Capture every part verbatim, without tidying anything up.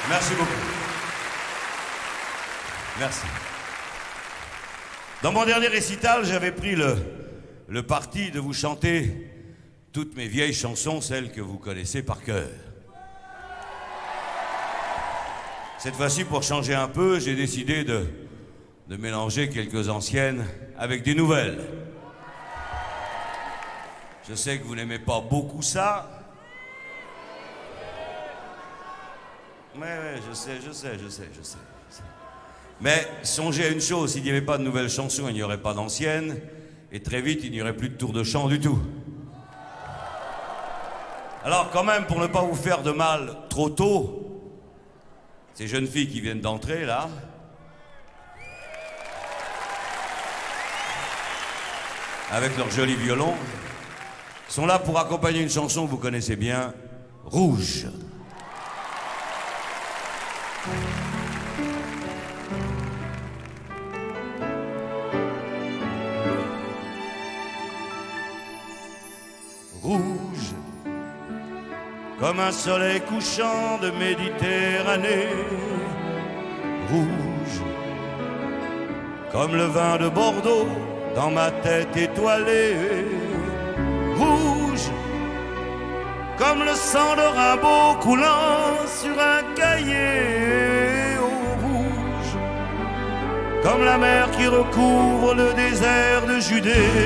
Merci beaucoup. Merci. Dans mon dernier récital, j'avais pris le, le parti de vous chanter toutes mes vieilles chansons, celles que vous connaissez par cœur. Cette fois-ci, pour changer un peu, j'ai décidé de, de mélanger quelques anciennes avec des nouvelles. Je sais que vous n'aimez pas beaucoup ça. Mais ouais, je sais, je sais, je sais, je sais. Mais songez à une chose, s'il n'y avait pas de nouvelles chansons, il n'y aurait pas d'anciennes, et très vite, il n'y aurait plus de tour de chant du tout. Alors quand même, pour ne pas vous faire de mal trop tôt, ces jeunes filles qui viennent d'entrer, là, avec leur joli violon, sont là pour accompagner une chanson que vous connaissez bien, Rouge. Rouge, comme un soleil couchant de Méditerranée. Rouge, comme le vin de Bordeaux dans ma tête étoilée. Rouge, comme le sang de Rimbaud coulant sur un cahier. Oh, rouge, comme la mer qui recouvre le désert de Judée.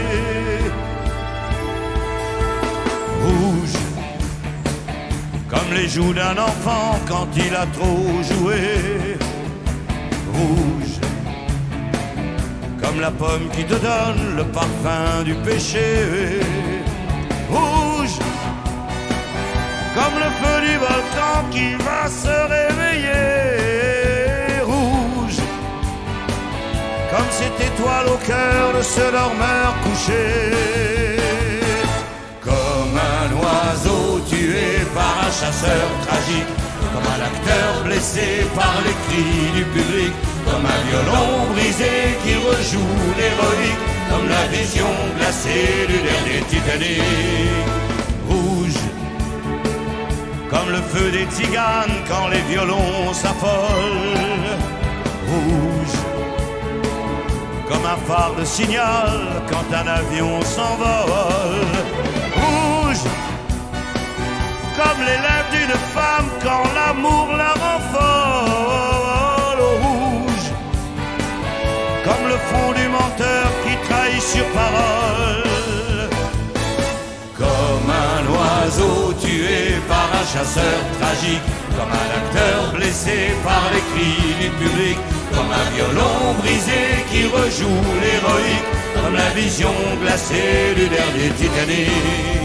Rouge, comme les joues d'un enfant quand il a trop joué. Rouge, comme la pomme qui te donne le parfum du péché. Rouge, comme le feu du volcan qui va se réveiller. Rouge, comme cette étoile au cœur de ce dormeur couché. Comme un oiseau tué par un chasseur tragique, comme un acteur blessé par les cris du public, comme un violon brisé qui rejoue l'héroïque, comme la vision glacée du dernier Titanic. Rouge, comme le feu des tziganes quand les violons s'affolent. Rouge, comme un phare de signal quand un avion s'envole. Rouge, comme les lèvres d'une femme quand l'amour la rend folle. Rouge, comme le front du menteur qui trahit sur parole. Comme un oiseau tué par un chasseur tragique, comme un acteur blessé par les cris du public, comme un violon brisé qui rejoue l'héroïque, comme la vision glacée du dernier Titanic.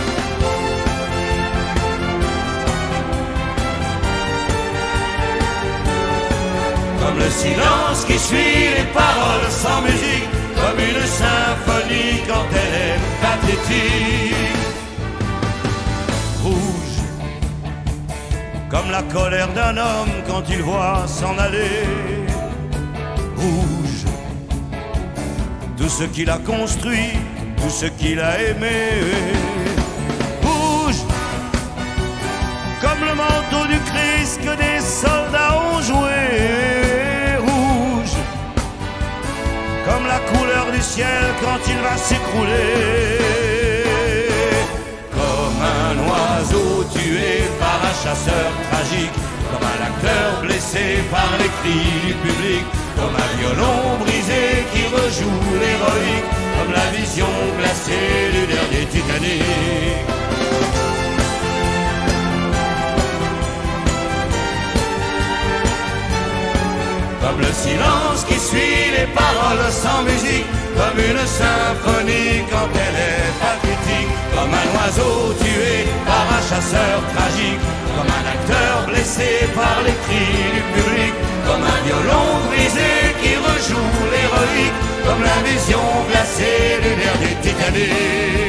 Comme le silence qui suit les paroles sans musique, comme une symphonie quand elle est pathétique. Rouge, comme la colère d'un homme quand il voit s'en aller. Rouge, tout ce qu'il a construit, tout ce qu'il a aimé. Rouge, comme le manteau du Christ que des soldats ont joué. Rouge, comme la couleur du ciel quand il va s'écrouler. Comme un oiseau tué par un chasseur tragique, comme un acteur blessé par les cris du public, comme un violon brisé qui rejoue l'héroïque, comme la vision glacée du dernier Titanic. Comme le silence qui suit les paroles sans musique, comme une symphonie quand elle est pathétique, comme un oiseau tué par un chasseur tragique, comme un acteur blessé par les cris du public, comme un violon brisé qui rejoue l'héroïque, comme la vision glacée du dernier Titanic.